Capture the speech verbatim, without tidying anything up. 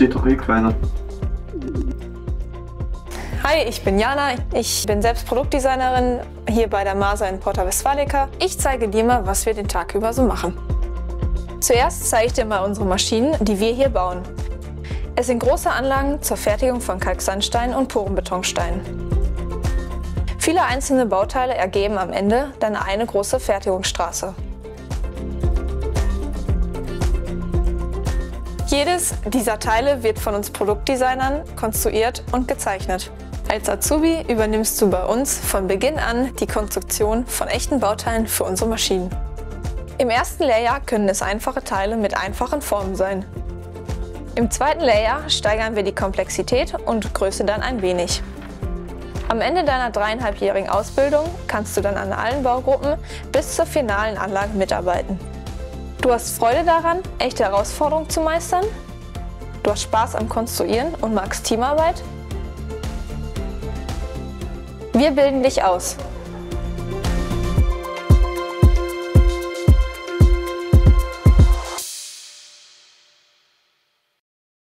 versteht doch eh keiner. Hi, ich bin Jana. Ich bin selbst Produktdesignerin hier bei der Masa in Porta Westfalica. Ich zeige dir mal, was wir den Tag über so machen. Zuerst zeige ich dir mal unsere Maschinen, die wir hier bauen. Es sind große Anlagen zur Fertigung von Kalksandstein und Porenbetonstein. Viele einzelne Bauteile ergeben am Ende dann eine große Fertigungsstraße. Jedes dieser Teile wird von uns Produktdesignern konstruiert und gezeichnet. Als Azubi übernimmst du bei uns von Beginn an die Konstruktion von echten Bauteilen für unsere Maschinen. Im ersten Layer können es einfache Teile mit einfachen Formen sein. Im zweiten Layer steigern wir die Komplexität und Größe dann ein wenig. Am Ende deiner dreieinhalbjährigen Ausbildung kannst du dann an allen Baugruppen bis zur finalen Anlage mitarbeiten. Du hast Freude daran, echte Herausforderungen zu meistern? Du hast Spaß am Konstruieren und magst Teamarbeit? Wir bilden dich aus.